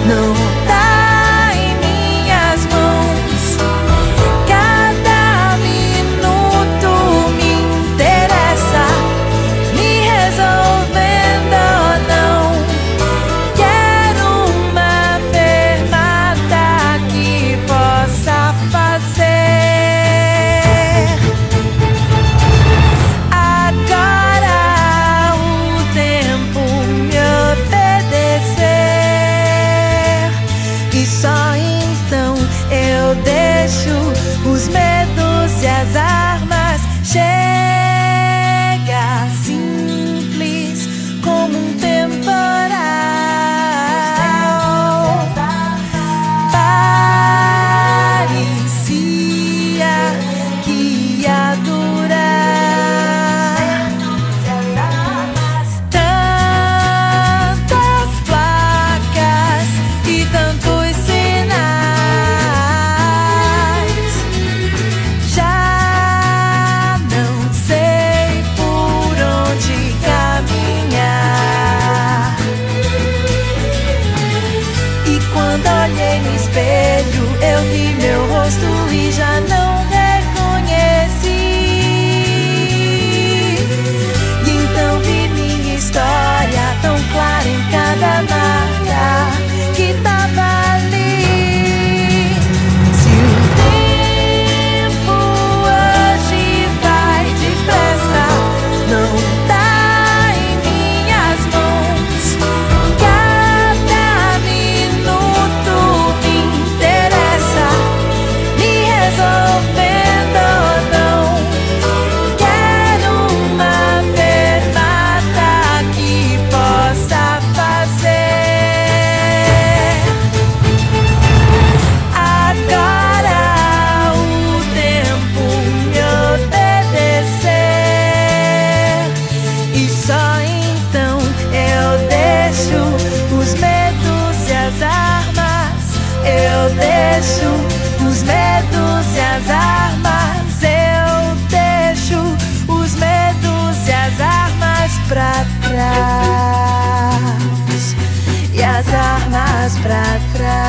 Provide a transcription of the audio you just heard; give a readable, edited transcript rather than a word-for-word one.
não tá em minhas mãos. Cada minuto me interessa, me resolvendo ou não. Quero uma fermata que possa fazer agora o tempo me obedecer, e só então eu deixo os medos e as armas. Chega simples como um temporal, parecia que ia durar. Tantas placas e tantos sinais, já não sei por onde caminhar. E quando olhei no espelho, eu vi meu rosto e já não reconheci. E então vi minha história tão clara em cada marca que tava ali. Se o tempo hoje vai depressa, não tá em minhas mãos. Cada minuto me interessa, me resolvendo ou não. Quero uma fermata que possa fazer agora o tempo me obedecer, e só então eu deixo os medos e as armas. Eu deixo os medos e as armas. Eu deixo os medos e as armas pra trás, e as armas pra trás.